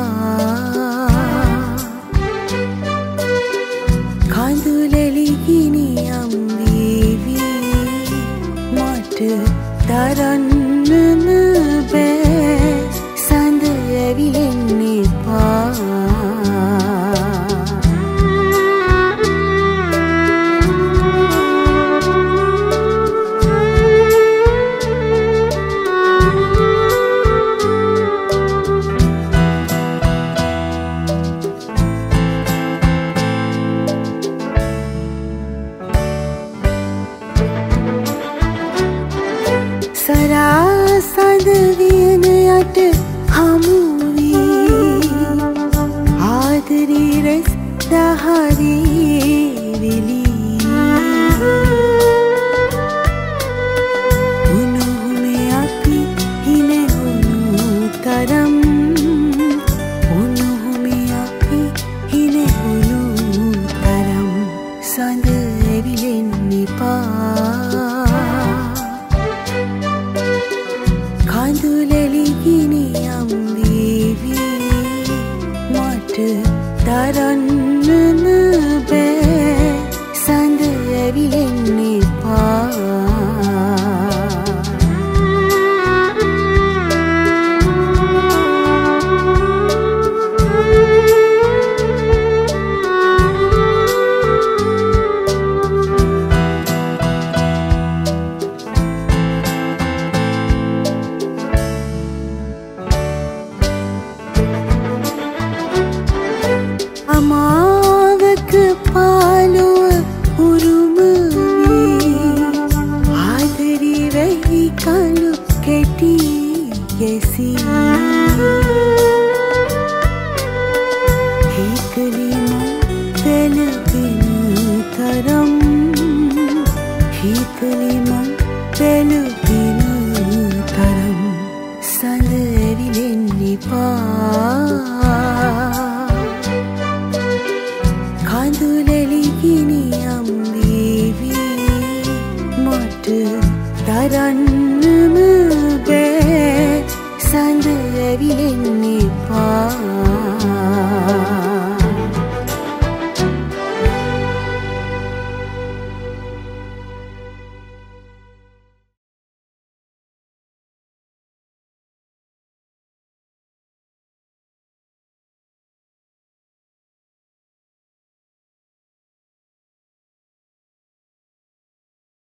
කඳුලැලිගිනියම් වේවි මට දරන්නම බෑ සඳ ඇවිලෙන්න එපා සරසඳ වියන යට හමු වී ආදරේ රැස් දහරේ වෙලී උණුහුමේ අපි හිනෙහුණු තරම් උණුහුමේ අපි හිනෙහුණු තරම් සඳ ඇවිලෙන්න එපා කඳුලැලිගිනියම් වේවි මට දරන්නම බෑ සඳ ඇවිලෙන්න එපා අමා